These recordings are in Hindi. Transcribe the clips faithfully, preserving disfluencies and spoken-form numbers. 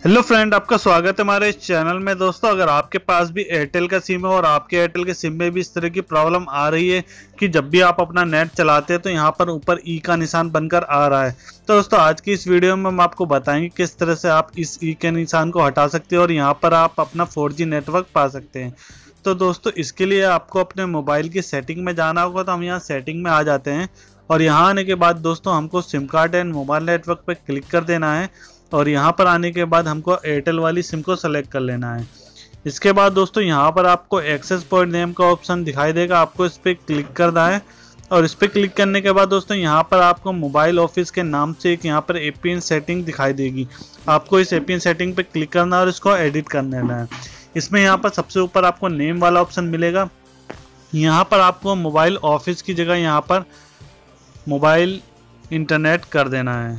हेलो फ्रेंड, आपका स्वागत है हमारे इस चैनल में। दोस्तों, अगर आपके पास भी एयरटेल का सिम है और आपके एयरटेल के सिम में भी इस तरह की प्रॉब्लम आ रही है कि जब भी आप अपना नेट चलाते हैं तो यहाँ पर ऊपर ई का निशान बनकर आ रहा है, तो दोस्तों आज की इस वीडियो में हम आपको बताएंगे किस तरह से आप इस ई के निशान को हटा सकते हैं और यहाँ पर आप अपना फोर जी नेटवर्क पा सकते हैं। तो दोस्तों, इसके लिए आपको अपने मोबाइल की सेटिंग में जाना होगा। तो हम यहाँ सेटिंग में आ जाते हैं और यहाँ आने के बाद दोस्तों हमको SIM card and mobile network पर क्लिक कर देना है और यहाँ पर आने के बाद हमको एयरटेल वाली सिम को सेलेक्ट कर लेना है। इसके बाद दोस्तों यहाँ पर आपको एक्सेस पॉइंट नेम का ऑप्शन दिखाई देगा, आपको इस पर क्लिक करना है और इस पर क्लिक करने के बाद दोस्तों यहाँ पर आपको मोबाइल ऑफिस के नाम से एक यहाँ पर एपीएन सेटिंग दिखाई देगी। आपको इस एपीएन सेटिंग पे क्लिक करना है और इसको एडिट कर लेना है। इसमें यहाँ पर सबसे ऊपर आपको नेम वाला ऑप्शन मिलेगा। यहाँ पर आपको मोबाइल ऑफिस की जगह यहाँ पर मोबाइल इंटरनेट कर देना है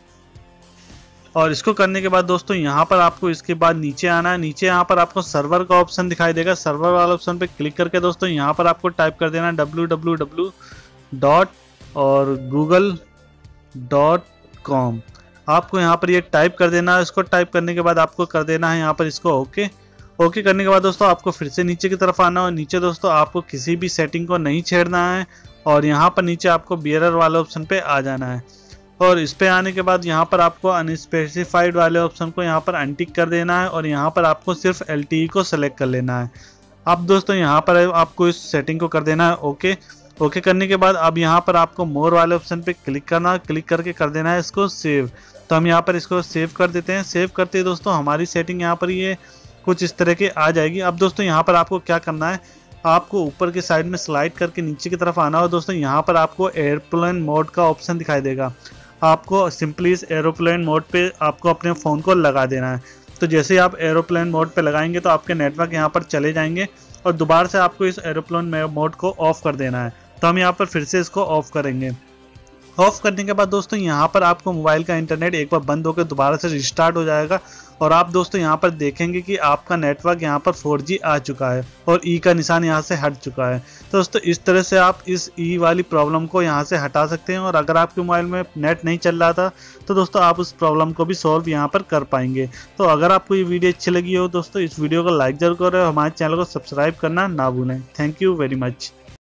और इसको करने के बाद दोस्तों यहाँ पर आपको इसके बाद नीचे आना है। नीचे यहाँ पर आपको सर्वर का ऑप्शन दिखाई देगा। सर्वर वाला ऑप्शन पे क्लिक करके दोस्तों यहाँ पर आपको टाइप कर देना है डब्ल्यू डब्ल्यू डब्ल्यू डॉट और गूगल डॉट कॉम। आपको यहाँ पर ये टाइप कर देना है। इसको टाइप करने के बाद आपको कर देना है यहाँ पर इसको ओके। ओके करने के बाद दोस्तों आपको फिर से नीचे की तरफ आना है और नीचे दोस्तों आपको किसी भी सेटिंग को नहीं छेड़ना है और यहाँ पर नीचे आपको बियरर वाले ऑप्शन पे आ जाना है और इस पे आने के बाद यहाँ पर आपको अनस्पेसिफाइड वाले ऑप्शन को यहाँ पर अनटिक कर देना है और यहाँ पर आपको सिर्फ एलटीई को सेलेक्ट कर लेना है। अब दोस्तों यहाँ पर आपको इस सेटिंग को कर देना है ओके। ओके करने के बाद अब यहाँ पर आपको मोर वाले ऑप्शन पे क्लिक करना है, क्लिक करके कर देना है इसको सेव। तो हम यहाँ पर इसको सेव कर देते हैं। सेव करते ही दोस्तों हमारी सेटिंग यहाँ पर ये कुछ इस तरह की आ जाएगी। अब दोस्तों यहाँ पर आपको क्या करना है, आपको ऊपर के साइड में स्लाइड करके नीचे की तरफ आना हो। दोस्तों यहाँ पर आपको एयरप्लेन मोड का ऑप्शन दिखाई देगा। आपको सिंपली इस एरोप्लेन मोड पे आपको अपने फ़ोन को लगा देना है। तो जैसे ही आप एरोप्लेन मोड पे लगाएंगे तो आपके नेटवर्क यहाँ पर चले जाएंगे और दोबारा से आपको इस एरोप्लेन मोड को ऑफ़ कर देना है। तो हम यहाँ पर फिर से इसको ऑफ़ करेंगे। ऑफ करने के बाद दोस्तों यहाँ पर आपको मोबाइल का इंटरनेट एक बार बंद होकर दोबारा से रिस्टार्ट हो जाएगा और आप दोस्तों यहाँ पर देखेंगे कि आपका नेटवर्क यहाँ पर फोर जी आ चुका है और ई का निशान यहाँ से हट चुका है। तो दोस्तों इस तरह से आप इस ई वाली प्रॉब्लम को यहाँ से हटा सकते हैं और अगर आपके मोबाइल में नेट नहीं चल रहा था तो दोस्तों आप उस प्रॉब्लम को भी सॉल्व यहाँ पर कर पाएंगे। तो अगर आपको ये वीडियो अच्छी लगी हो दोस्तों इस वीडियो को लाइक जरूर करें और हमारे चैनल को सब्सक्राइब करना ना भूलें। Thank you very much.